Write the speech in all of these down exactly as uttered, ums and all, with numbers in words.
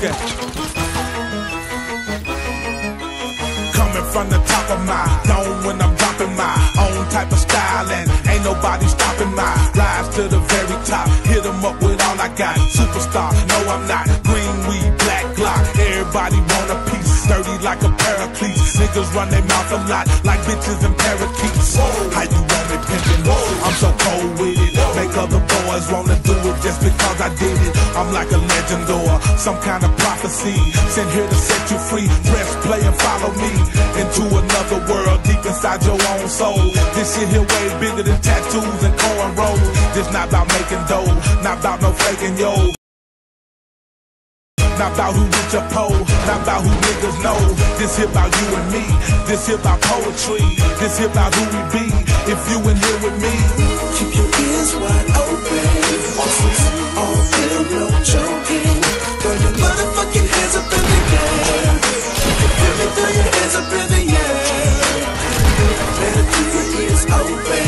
Okay. Coming from the top of my dome when I'm dropping my own type of style, and ain't nobody stopping my rise to the very top. Hit 'em up with all I got. Superstar, no I'm not. Green weed, black Glock. Everybody want a piece. Sturdy like a paraclete. Niggas run their mouth a lot like bitches and parakeets. How you want me pimpin'? I'm so cold with it. Make other boys wanna do it just because I did it. I'm like a legend or some kind of prophecy. Sent here to set you free. Press play and follow me into another world deep inside your own soul. This shit here way bigger than tattoos and cornrows. This not about making dough, not about no faking yo. Not about who rich or poor, not about who niggas know. This here about you and me, this here about poetry. This here about who we be, if you in here with me. Keep your ears wide open. All real, no joking. Throw your motherfucking hands up in the air. Let me throw your hands up in the air. Better keep your ears open.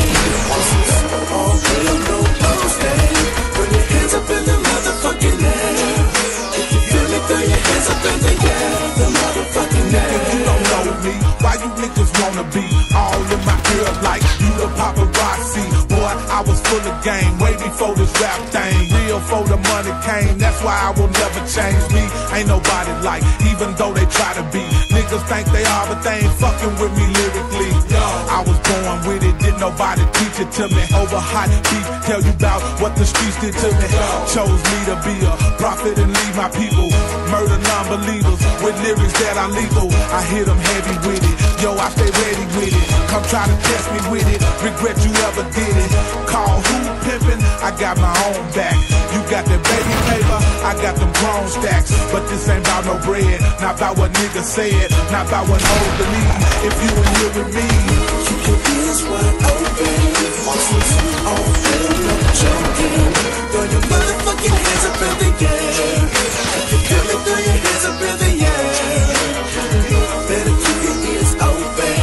All real, no boasting. Throw your hands up in the motherfucking air. Throw your hands up in the air, the motherfucking air. If you don't know me, why you niggas wanna be all in my ear like you the paparazzi? Boy, I was full of game way before this rap thing. Real for the money came, that's why I will never change me. Ain't nobody like, even though they try to be. Niggas think they are, but they ain't fucking with me lyrically. I was born with it, didn't nobody teach it to me. Over hot beef, tell you about what the streets did to me. Chose me to be a prophet and lead my people. Murder non-believers with lyrics that are legal. I hit them heavy with it. Yo, I stay ready with it. Come try to test me with it. Regret you ever did it. Call who pimpin'? I got my own back. You got that baby paper, I got them grown stacks. But this ain't about no bread, not about what niggas said, not about what hoes believe. If you in here with me, keep your ears wide open. All real, no joking. Throw your motherfucking hands up in the air. If you feel me, throw your hands up in the air. Better keep your ears open.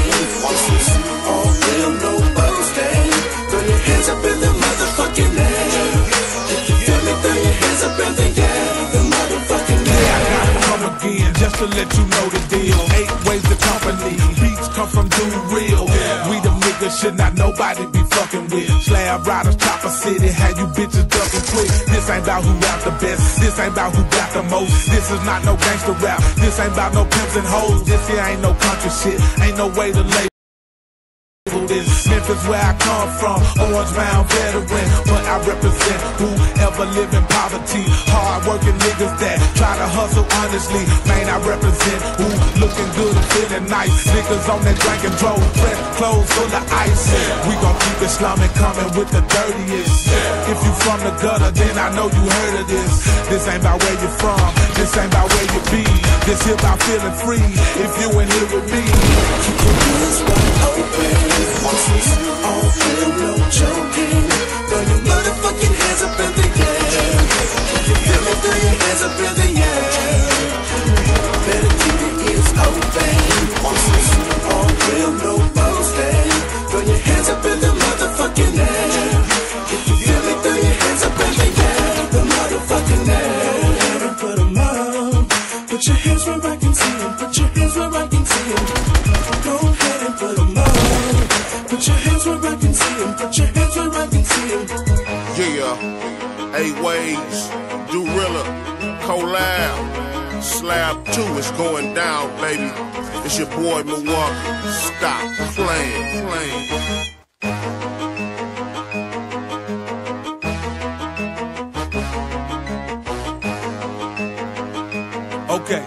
All real, no boasting. Throw your hands up in the motherfucking air. If you feel me, throw your hands up in the air. The motherfucking air. Yeah, I gotta come again just to let you know the deal. Eight ways to company. Beats come from Dude Real. We the niggas should not nobody be fucking with. Slab riders, chopper city, had you bitches ducking quick. This ain't about who rap the best. This ain't about who got the most. This is not no gangster rap. This ain't about no pimps and hoes. This here ain't no country shit. Ain't no way to label this. Memphis where I come from, Orange Mound veteran, but I represent whoever live in poverty. Hard working niggas that try to hustle honestly. Man, I represent who looking good and feeling nice. Niggas on that drink and drove, fresh clothes full of ice. We gon' keep it slumming, coming with the dirtiest. If you from the gutter, then I know you heard of this. This ain't about where you from, this ain't about where you be. This here about feeling free, if you in here with me. Keep your ears wide open. All real, no joking. Throw your motherfucking hands up in the air. If you feel me, throw your hands up in the air. Better keep your ears open. All real, no boasting. Throw your hands up in the motherfucking air. If you feel me, throw your hands up in the air. The motherfucking air. And put 'em up. Put your hands where I can see 'em. Put your hands where I can see 'em. Go ahead and put 'em up. Put your hands where I can see 'em. Put your hands where I can see 'em. Yeah, eight ways, Dorilla, collab, slab two is going down, baby. It's your boy Milwaukee. Stop playing, playing. Okay.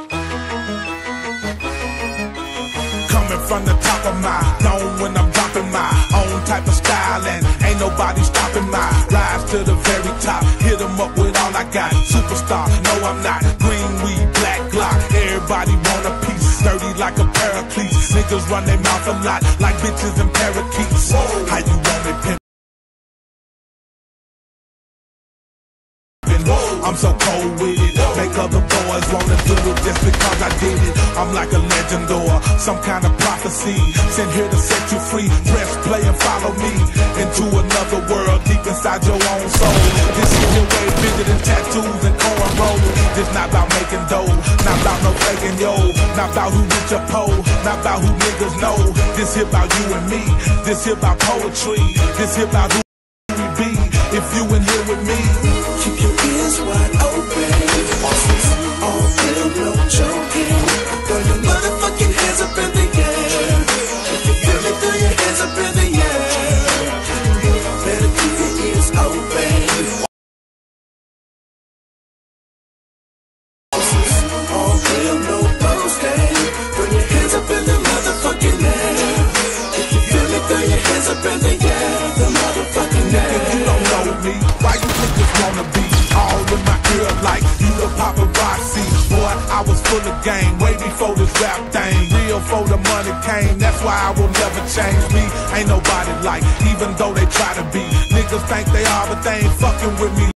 Coming from the top of my dome when I'm dropping my own type of style, and ain't nobody stopping my rise to the very top. Hit 'em up with all I got. Superstar, no I'm not. Green weed, black Glock. Everybody want a piece. Sturdy like a paraclete. Niggas run their mouth a lot like bitches and parakeets. How you want it, pimp? I'm so cold with it. Make other boys wanna do it just because I did it. I'm like a legend or some kind of prophecy. Sent here to set you free. Press play and follow me into another world deep inside your own soul. This shit here way bigger than tattoos and cornrows. This not about making making dough. Not about no faking, yo. Not about who rich or poor. Not about who niggas know. This here about you and me. This here about poetry. This here about who we be. If you in here with me, keep your ears wide open. All real, no joking. Throw your motherfucking hands up in the air. If you feel me, throw your hands up in the air. Better keep your ears open. All real, no boasting. Throw your hands up in the motherfucking air. If you feel me, throw your hands up in the air. The motherfucking air. if you don't know me, why you niggas wanna be all in my ear like you the paparazzi? Boy, I was full of game way before this rap thing. Real for the money came, that's why I will never change me. Ain't nobody like, even though they try to be. Niggas think they are, but they ain't fucking with me.